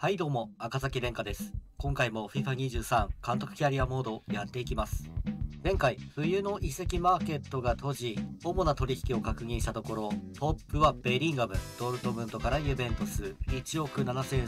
はいどうも、赤崎蓮華です。今回も FIFA23 監督キャリアモードやっていきます。前回、冬の移籍マーケットが閉じ、主な取引を確認したところ、トップはベリンガム、ドルトムントからユベントス、1億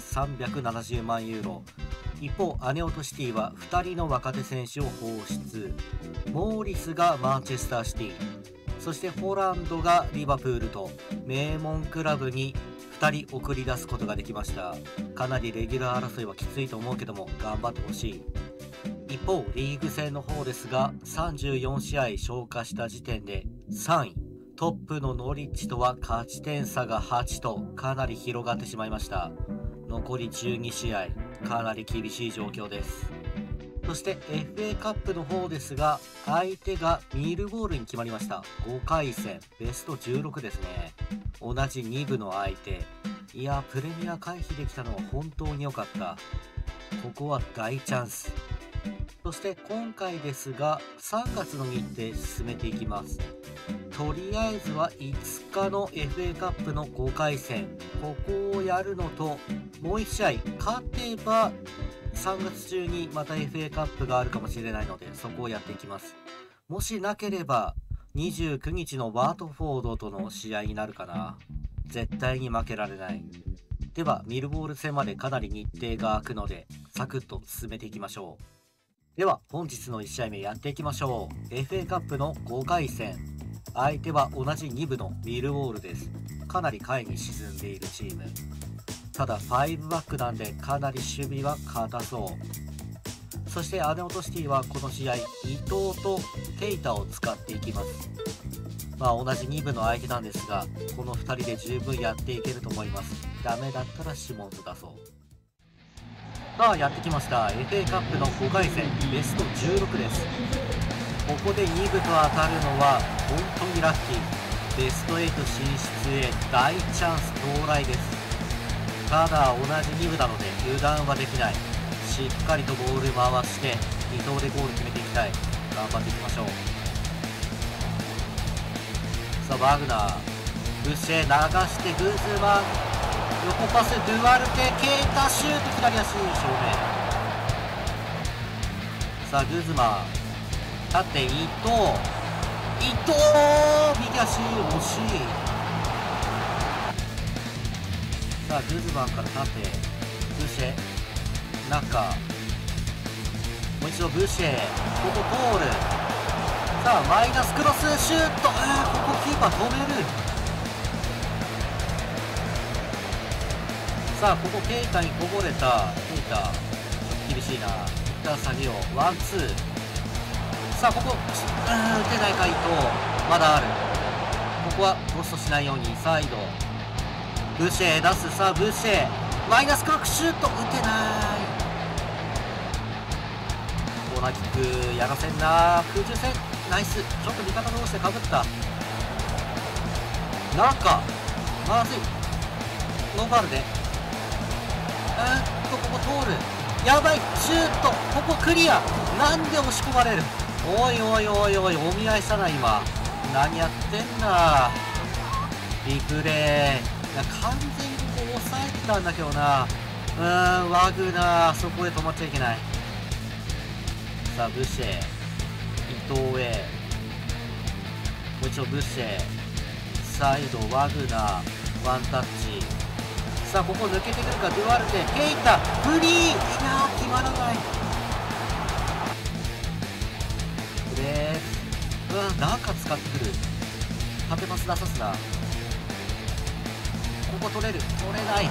7370万ユーロ。一方、アネオトシティは2人の若手選手を放出。モーリスがマンチェスターシティ、そしてホランドがリバプールと、名門クラブに2人送り出すことができました。かなりレギュラー争いはきついと思うけども頑張ってほしい。一方リーグ戦の方ですが、34試合消化した時点で3位、トップのノリッチとは勝ち点差が8とかなり広がってしまいました。残り12試合、かなり厳しい状況です。そして FA カップの方ですが、相手がミルウォールに決まりました。5回戦ベスト16ですね。同じ2部の相手。いやプレミア回避できたのは本当に良かった。ここは大チャンス。そして今回ですが、3月の日程進めていきます。とりあえずは5日の FA カップの5回戦、ここをやるのと、もう1試合勝てば3月中にまた FA カップがあるかもしれないので、そこをやっていきます。もしなければ29日のワートフォードとの試合になるかな。絶対に負けられない。ではミルウォール戦までかなり日程が空くので、サクッと進めていきましょう。では本日の1試合目やっていきましょう。 FA カップの5回戦、相手は同じ2部のミルウォールです。かなり下位に沈んでいるチーム。ただ5バックなんでかなり守備は硬そう。そしてアネオトシティはこの試合伊藤とケイタを使っていきます。同じ2部の相手なんですが、この2人で十分やっていけると思います。ダメだったらシモンズ出そう。さあやってきました。 FA カップの5回戦ベスト16です。ここで2部と当たるのは本当にラッキー。ベスト8進出へ大チャンス到来です。ただ同じ2部なので油断はできない。しっかりとボール回して伊藤でゴール決めていきたい。頑張っていきましょう。さあワグナー、ブシェ流してグズマン、横パスドゥアルテ、ケイタシュート、左足正面。さあグズマン立って伊藤右足惜しい。さあグズマンから縦ブシェ中、もう一度ブシェ、ここゴール。さあマイナスクロスシュート、ここキーパー止める。さあここケイタにこぼれた。ケイタ厳しいな。一旦下げよう。ワンツー。さあここ打てないか伊藤、まだある。ここはロストしないようにサイドブシェ出す。さあブシェマイナスクロックシュート、打てない。コーナーキックやらせんな。空中戦ナイス。ちょっと味方同士でかぶった。なんかまずい。ノーファウルでここ通る。やばいシュート、ここクリア。なんで押し込まれる。おいおいおいおい、お見合いしたな今。何やってんだ。リプレイ完全にこう抑えてたんだけどな。ワグナーそこで止まっちゃいけない。さあブシェ伊藤へ、もう一度ブシェサイドワグナーワンタッチ。さあここ抜けてくるか。ドゥアルテ、ケイタフリー、いやー決まらない。プレーなんか使ってくる。縦パス出さすな。ここ取れる、取れない。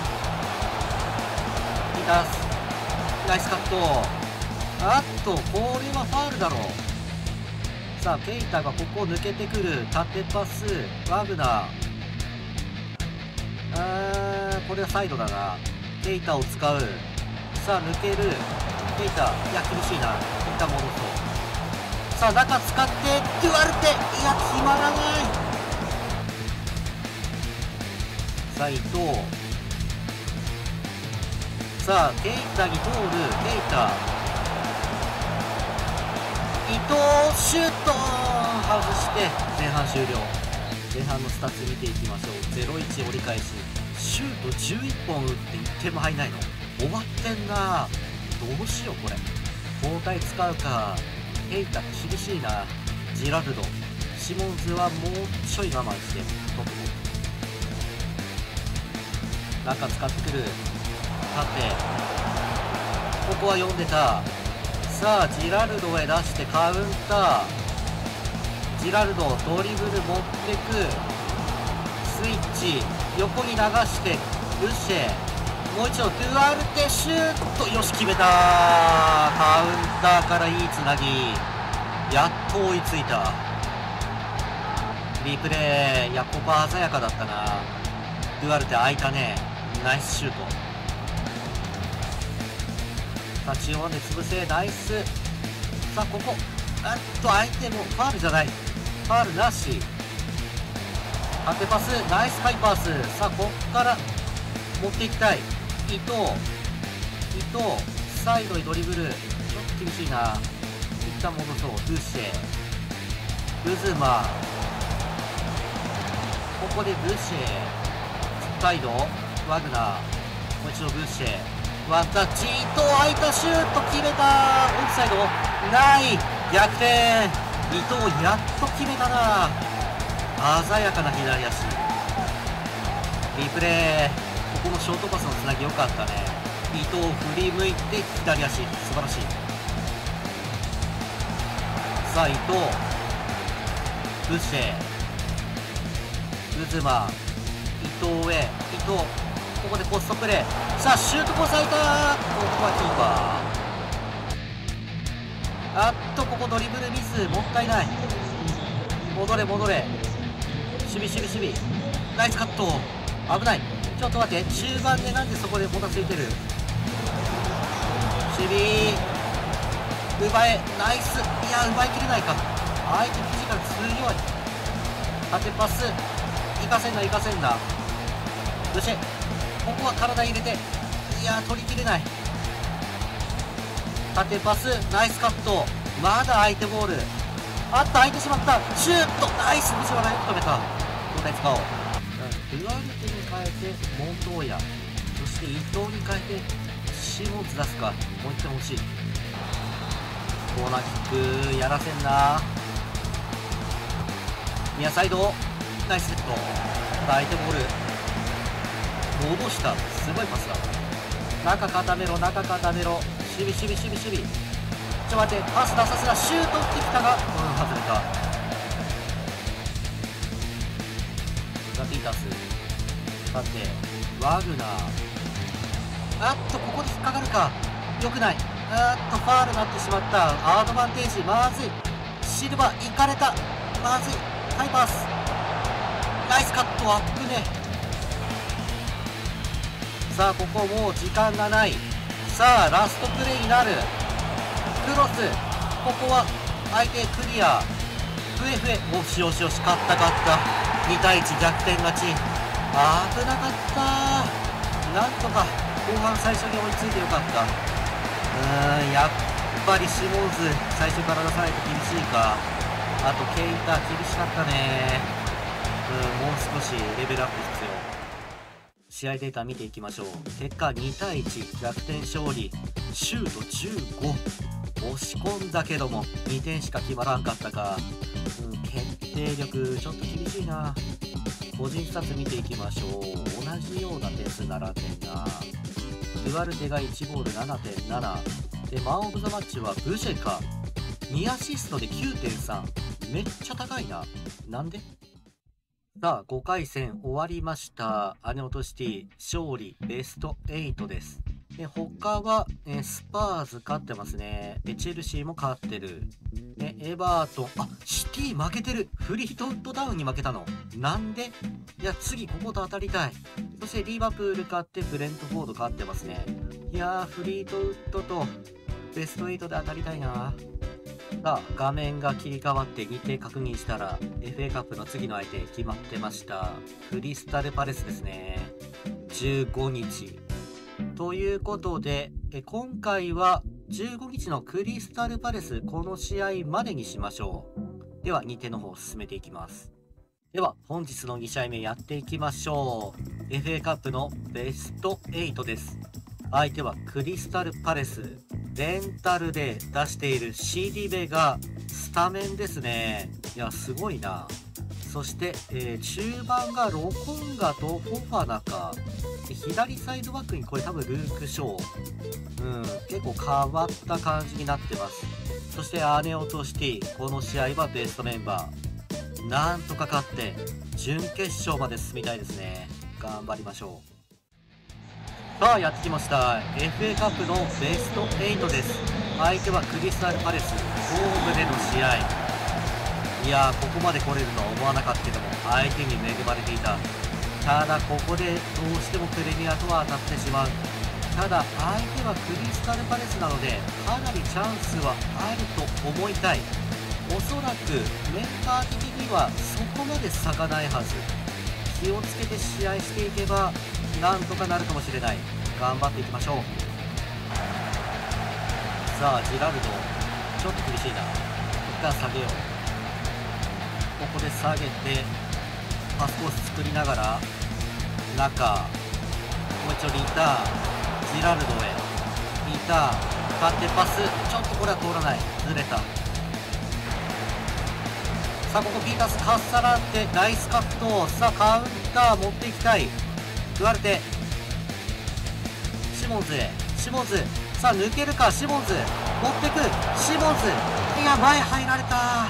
出す。ナイスカット。これはファウルだろう。さあケイタがここ抜けてくる。縦パスワグナー、これはサイドだな。ケイタを使う。さあ抜けるケイタ、いや厳しいな。一旦戻そう。さあ中使ってドゥアルテ、いや決まらない。さあ伊藤、さあケイタに通る。ケイタ伊藤シュート外して前半終了。前半のスタッツ見ていきましょう。0-1折り返し、シュート11本打って1点も入んないの。 終わってんな。どうしようこれ。交代使うか。ヘイタ厳しいな。ジラルド、シモンズはもうちょい我慢してトップ。中使ってくる。縦、ここは読んでた。さあジラルドへ出してカウンター。ジラルドドリブル持ってく。スイッチ横に流してブッシェ、もう一度ドゥアルテシュート。よし決めた。カウンターからいいつなぎ。やっと追いついた。リプレイ、やっここ鮮やかだったな。ドゥアルテ空いたね。ナイスシュート。さあ中央で潰せ。ナイス。さあここ相手もファールじゃない。ファールなし。縦パス、ナイスハイパース。さあこっから持っていきたい。伊藤サイドにドリブル、ちょっと厳しいな。一旦戻そう。ルーシェ、ウズマ、ここでブッシェ、サイドワグナー、もう一度ブッシェ、ワンタッチ、伊藤空いたシュート決めた。オフサイドない。逆転。伊藤やっと決めたな。鮮やかな左足。リプレイ、ここのショートパスのつなぎ良かったね。伊藤振り向いて左足、素晴らしい。さあ伊藤、ブッシェ、ウズマ、伊藤へ。伊藤ここでポストプレー。さあシュートコース空いた。ここはキーパー。ここドリブルミスもったいない。戻れ守備。ナイスカット。危ない。ちょっと待って、中盤でなんでそこでもたついてる。守備奪え。ナイス。いや奪いきれないか。相手フィジカル強い。縦パス行かせんな。そしてここは体入れて、いや取りきれない。縦パス、ナイスカット。まだ相手ボール。空いてしまった。シュート、ナイス。藤原よく止めた。交代使おう。ドゥアルテに変えてモントーヤ、そして伊藤に変えてシモンズ出すか。もう一点欲しい。コーナーキックやらせんな。ニアサイドナイスセット。相手ボール戻した。すごいパスだ。中固めろ。守備。ちょっと待って、パス出させな。シュートってきたが、外れた。ザ・ピータース、さてワグナー、ここで引っかかるか。よくない。ファールになってしまった。アドバンテージ、まずい。シルバーいかれた。まずい。ハイパース、ナイスカット。アップね。さあここもう時間がない。さあラストプレーになる。クロス、ここは相手クリア。FF、よし勝った。2対1逆転勝ち。危なかった。なんとか後半最初に追いついてよかった。やっぱりシモンズ最初から出さないと厳しいか。あとケイタ厳しかったね。もう少しレベルアップ必要。試合データ見ていきましょう。結果2対1逆転勝利。シュート15、押し込んだけども2点しか決まらんかったか。決定力ちょっと厳しいな。個人スタッツ見ていきましょう。同じような点数7点な。ドゥアルテが1ゴール 7.7 で、マンオブザマッチはブジェか。2アシストで 9.3、 めっちゃ高いな。なんで。さあ5回戦終わりました。アネオトシティ勝利、ベスト8です。で他は、スパーズ勝ってますね。でチェルシーも勝ってる。エバートン、シティ負けてる。フリートウッドダウンに負けたのなんで。いや次ここと当たりたい。そしてリバプール勝ってブレントフォード勝ってますね。いやフリートウッドとベスト8で当たりたいな。さあ画面が切り替わって日程確認したら FA カップの次の相手決まってました。クリスタルパレスですね。15日ということで、今回は15日のクリスタルパレス、この試合までにしましょう。では日程の方を進めていきます。では本日の2試合目やっていきましょう。 FA カップのベスト8です。 相手はクリスタルパレス。レンタルで出しているシディベがスタメンですね。いや、すごいな。そして、中盤がロコンガとフォファナか。左サイドバックにこれ多分ルーク・ショー。結構変わった感じになってます。そしてアネオとシティ。この試合はベストメンバー。なんとか勝って準決勝まで進みたいですね。頑張りましょう。さあやってきました。 FA カップのベスト8です。相手はクリスタルパレス。ホームでの試合。いやー、ここまで来れるとは思わなかったけども、相手に恵まれていた。ただここでどうしてもプレミアとは当たってしまう。ただ相手はクリスタルパレスなので、かなりチャンスはあると思いたい。おそらくメンバー的にはそこまで差がないはず。気をつけて試合していけばなんとかなるかもしれない。頑張っていきましょう。さあジラルド、ちょっと厳しいな。一旦下げよう。ここで下げてパスコース作りながら中、もう一度リターン、ジラルドへリターン、縦パス、ちょっとこれは通らない、ずれた。さあここピータースかっさらってナイスカット。さあカウンター持っていきたい。食われてシモンズへ、シモンズ、さあ抜けるか、シモンズ持ってく、シモンズ、いや前入られた。さ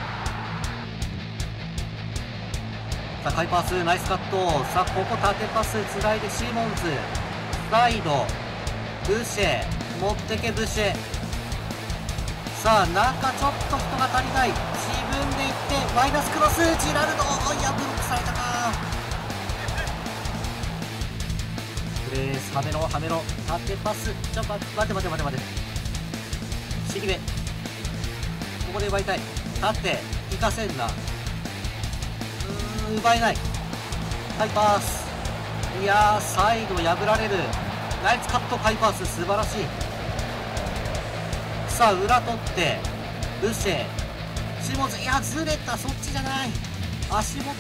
あハイパスナイスカット。さあここ縦パスつないでシモンズ、サイドブシェ持ってけ、ブシェ。さあ中ちょっと人が足りない。自分で行ってマイナスクロス、ジラルド、いやブロックされたか。プレースはめろはめろ、縦パス、ちょっと待てシリベ、ここで奪いたい。縦行かせんな。奪えない。ハイパース、いやーサイド破られる。ナイスカット、ハイパース素晴らしい。さあ裏取ってブシェ、シモンズ、いやずれた、そっちじゃない、足元。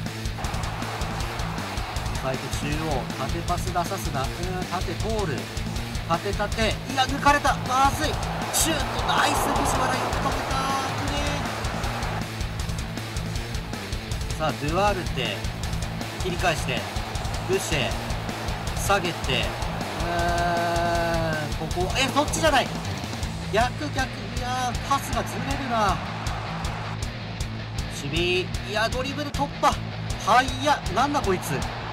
サイド中央縦パス出さすな。縦通る、縦、いや抜かれた、まずい。シュート、ナイス、藤原よく止めた。さあドゥアルテ切り返してブシェ下げて、ここそっちじゃない、逆、いやパスがずれるな。守備、いやドリブル突破、はいや、なんだこいつ、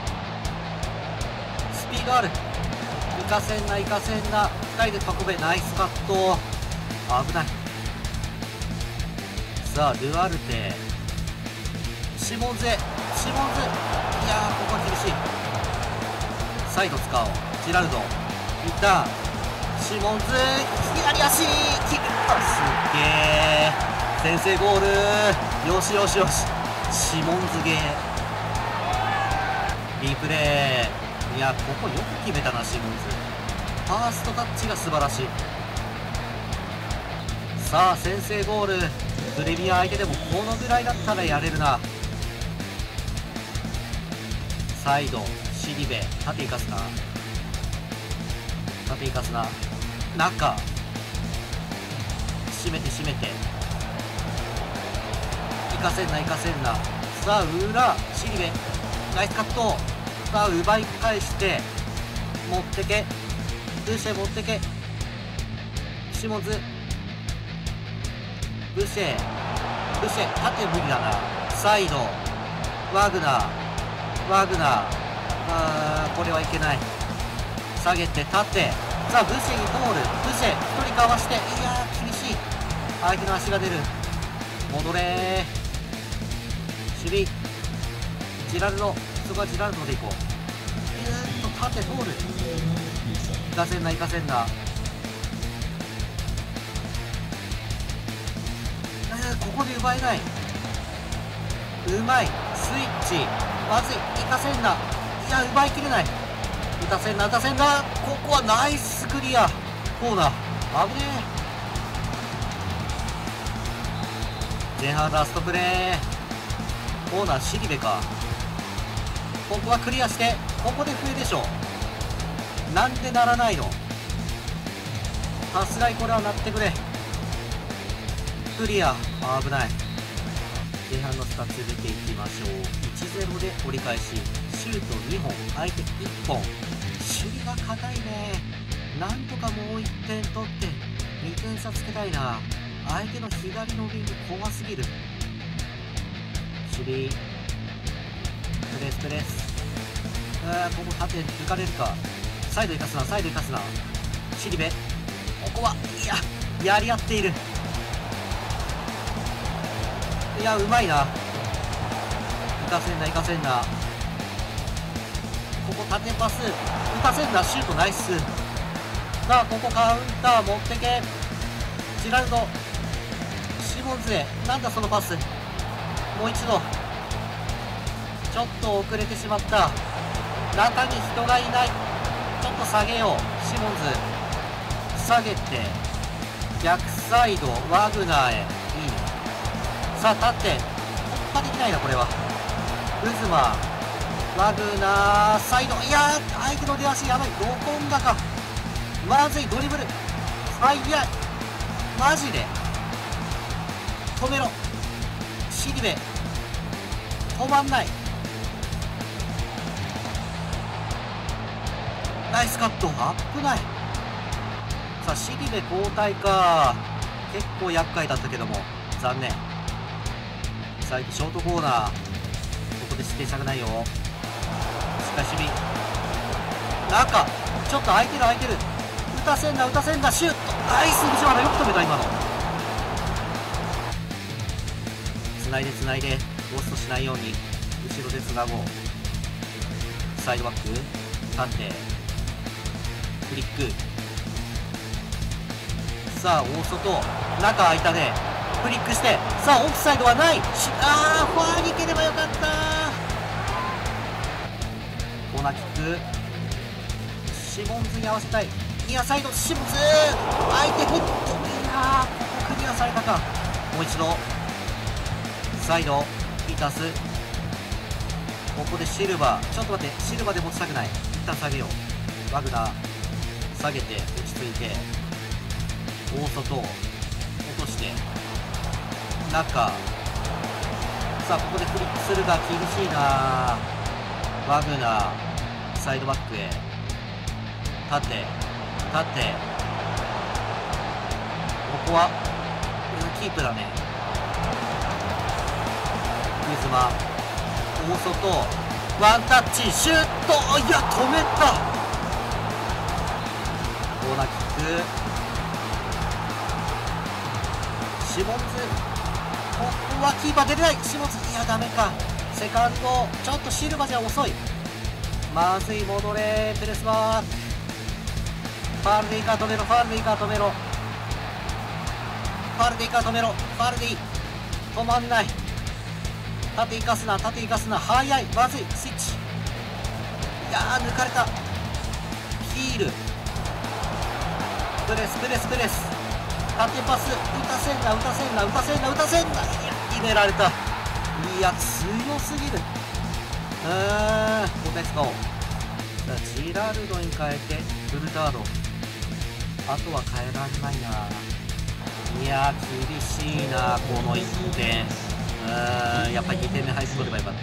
スピードある。行かせんな、2人で運べ、ナイスカット、危ない。さあドゥアルテ、シモンズ、いやーここは厳しい。サイド使おう、ジラルドいった、シモンズ左足決めた、すげえ、先制ゴール、よし、シモンズゲー、リプレー、いやここよく決めたな、シモンズ、ファーストタッチが素晴らしい。さあ先制ゴール、プレミア相手でもこのぐらいだったらやれるな。サイドシリベ、縦行かすな、中締めて行かせんな。さあ裏シリベナイスカット。さあ奪い返して持ってけ、ブシェ持ってけ、シモンズ、ブシェ縦無理だな。サイドワグナー、これはいけない。下げて縦、さあブシェに通る、ブシェ1人かわして、いやー厳しい、相手の足が出る、戻れー、守備ジラルド、そこはジラルドでいこう。縦通る、行かせんな。ここで奪えない。うまいスイッチ、まずい、行かせんな、いや奪いきれない。打たせんな、ここはナイスクリア、コーナー危ねえ。前半ラストプレー、コーナーシリベか。ここはクリアして、ここで笛でしょ。 なんでならないの。さすがにこれはなってくれ。クリア。危ない。前半のスタッツ見ていきましょう。 1-0 で折り返し、シュート2本、相手1本。守備が硬いね。なんとかもう1点取って2点差つけたいな。相手の左のウィング怖すぎる。守備プレスプレス。ここ縦抜かれるか。サイド生かすな、サイド生かすな。シリベ、ここはいややり合っている。いやうまいな。行かせんな行かせんな。ここ縦パス打たせんな。シュートナイス。さあここカウンター持ってけ。ジラルド、シモンズへ。なんだそのパス。もう一度。ちょっと遅れてしまった。中に人がいない。ちょっと下げよう。シモンズ下げて逆サイドワグナーへ。いいね。さあ立って突破できないなこれは。ウズマワグナーサイド。いやー相手の出足やばい。ロコンガか。まずい。ドリブルはいやマジで止めろ。シリベ止まんない。ナイスカット。危ない。さあシリベ交代か。結構厄介だったけども残念。さあショートコーナー、ここで失点したくないよ。しかし守備中ちょっと空いてる空いてる。打たせんな打たせんな。シュートナイス。藤原よく止めた今の。つないでつないでロストしないように後ろでつなごう。サイドバック縦フリック。さあ大外中空いたね。フリックしてさあオフサイドはない。ファーに行ければよかった。コーナーキック。シモンズに合わせたい。ニアサイドシモンズ相手フット。いやここクリアされたか。もう一度サイドピタス。ここでシルバー。ちょっと待って、シルバーで持ちたくない。一旦下げよう。ワグナー下げて落ち着いて大外落として中。さあここでフリックするが厳しいな。ワグナーサイドバックへ縦縦。ここはキープだね。ウズマ大外ワンタッチシュート。いや止めた。コーナーキック。シモンズここはキーパー出れない。シモンズいやダメか。セカンドちょっとシルバーじゃ遅い。まずい。戻れプレスバー。ファールでいいか止めろ。ファールでいいか止めろ。ファールでいいか止めろ。ファールでいい。止まんない。縦生かすな縦生かすな。早い。まずい。スイッチ。いやー抜かれた。ヒールプレスプレスプレス。縦パス打たせんな打たせんな打たせんな打たせんな。いや決められた。いや強すぎる。交代使おう。ジラルドに変えてフルタード。あとは変えられないな。いや厳しいなこの1点。やっぱり2点目入って取ればよかった。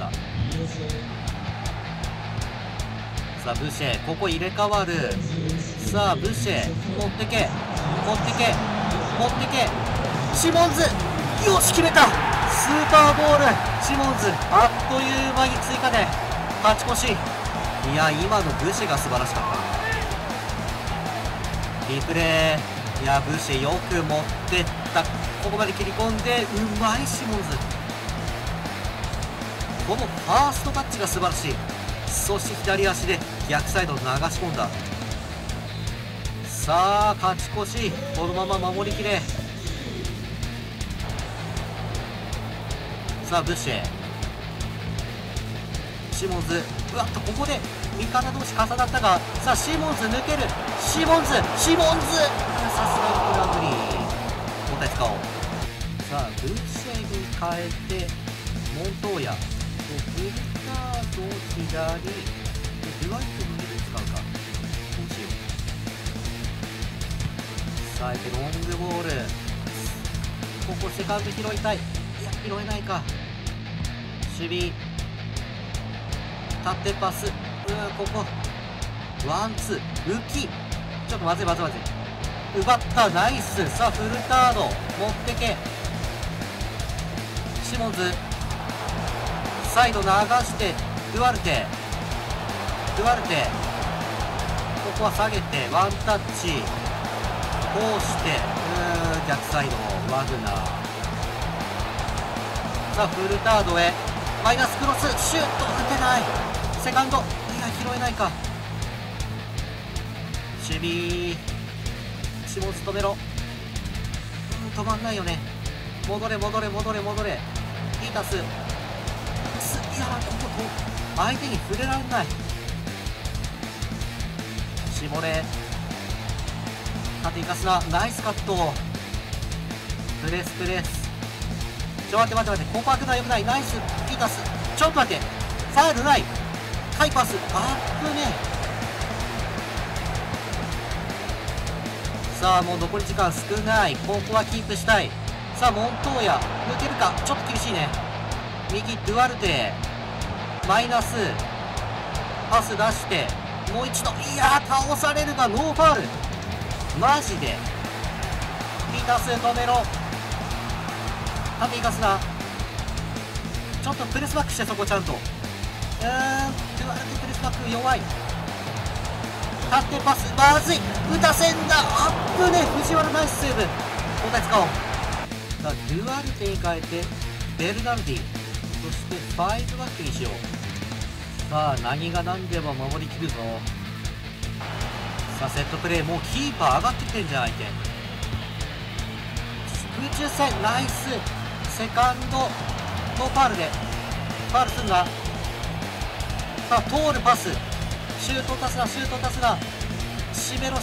さあブシェここ入れ替わる。さあブシェ持ってけ持ってけ持ってけ。シモンズよし決めた。スーパーボールシモンズ。あっという間に追加で勝ち越し。いや今のブシェが素晴らしかった。リプレイ。いやブシェよく持ってった。ここまで切り込んでうまいシモンズ。このファーストタッチが素晴らしい。そして左足で逆サイドを流し込んだ。さあ勝ち越し。このまま守りきれ。さあブッシェシモンズ。うわっとここで味方同士重なったが、さあシモンズ抜ける。シモンズさすがにこれは無理。交代使おう。さあブッシェに変えてモントーヤフルタード左でデュワイトの上で使うか。どうしよさああえてロングボール、ここセカンド拾いたい。いや拾えないか。守備縦パス、ここワンツー浮き、ちょっとまずいまずいまずい、奪った、ナイス。さあフルタード持ってけ。シモンズサイド流してドゥアルテ、ここは下げてワンタッチ、こうして逆サイドワグナー。さあフルタードへマイナスクロス、シュート打てない。セカンド、いや拾えないか。守備シモンズ止めろ。止まんないよね。戻れピータス、いやここ相手に触れられない。絞れ縦いかすな、ナイスカット。プレス待ってコンパクトはよくない。ナイスピータス、ちょっと待って、ファウルない。ハイパスアップね。さあもう残り時間少ない。ここはキープしたい。さあモントーヤ抜けるか、ちょっと厳しいね。右ドゥアルテマイナスパス出してもう一度、いや倒されるがノーファウル、マジで。ピータス止めろ、縦いかすな。ちょっとプレスバックして、そこちゃんと。ドゥアルテプレスバック弱い。縦パスまずい、打たせんだ、アップね。藤原ナイスセーブ。交代使おう。さあドゥアルテに変えてベルナルディ、そして5バックにしよう。さあ何が何でも守りきるぞ。さあセットプレー、もうキーパー上がってきてんじゃん相手。空中戦ナイス。セカンドのファウルでファウルすんな。さあ通るパス、シュート出すな、締めろ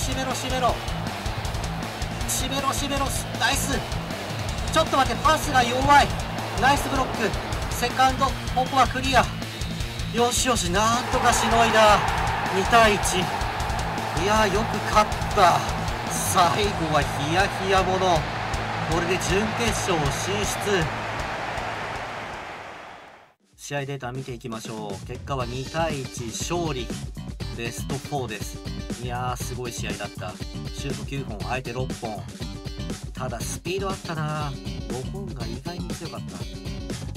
ナイス。ちょっと待って、パスが弱い。ナイスブロック。セカンドここはクリア。よしなんとかしのいだ。2対1。いやよく勝った。最後はヒヤヒヤもの。これで準決勝進出。試合データ見ていきましょう。結果は2対1勝利、ベスト4です。いやーすごい試合だった。シュート9本相手6本、ただスピードあったな。5本が意外に強かった。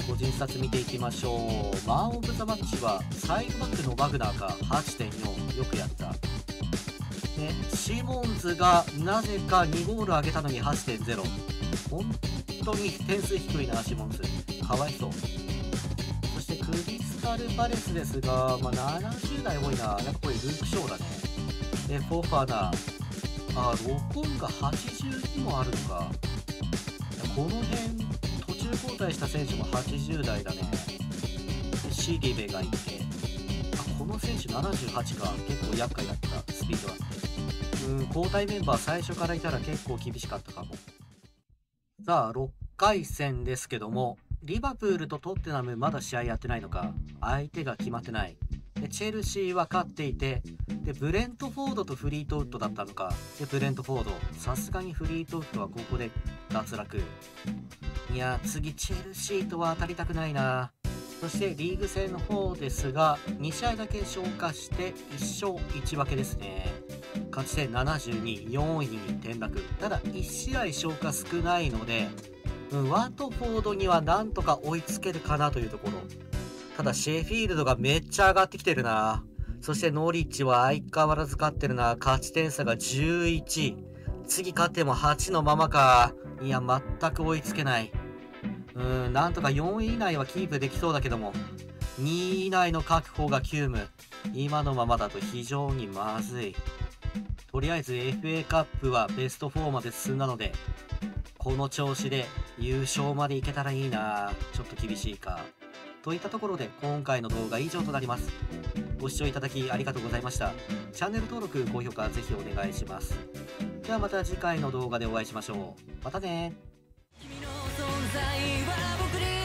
個人スタッツ見ていきましょう。マン・オブ・ザ・マッチはサイドバックのバグナーが 8.4、 よくやった。でシモンズがなぜか2ゴール上げたのに 8.0。 本当に点数低いなシモンズ、かわいそう。そしてクリスタル・パレスですが、70代多いな。やっぱこれルーク・ショーだね。でフォファナ、ロコンが82もあるのか。この辺途中交代した選手も80代だね。でシリベがいて、この選手78か。結構厄介だった。スピードあって、交代メンバー最初からいたら結構厳しかったかも。さあ6回戦ですけども、リバプールとトッテナムまだ試合やってないのか。相手が決まってない。でチェルシーは勝っていて、でブレントフォードとフリートウッドだったのか。でブレントフォード、さすがにフリートウッドはここで脱落。いや次チェルシーとは当たりたくないな。そしてリーグ戦の方ですが、2試合だけ消化して1勝1分けですね。勝ち点72、4位に転落。ただ1試合消化少ないので、ワトフォードにはなんとか追いつけるかなというところ。ただシェフィールドがめっちゃ上がってきてるな。そしてノリッチは相変わらず勝ってるな。勝ち点差が11。次勝っても8のままか。いや全く追いつけない。なんとか4位以内はキープできそうだけども、2位以内の確保が急務。今のままだと非常にまずい。とりあえず FA カップはベスト4まで進んだので、この調子で優勝までいけたらいいな。ちょっと厳しいか。といったところで今回の動画以上となります。ご視聴いただきありがとうございました。チャンネル登録、高評価ぜひお願いします。ではまた次回の動画でお会いしましょう。またね。君の存在は僕に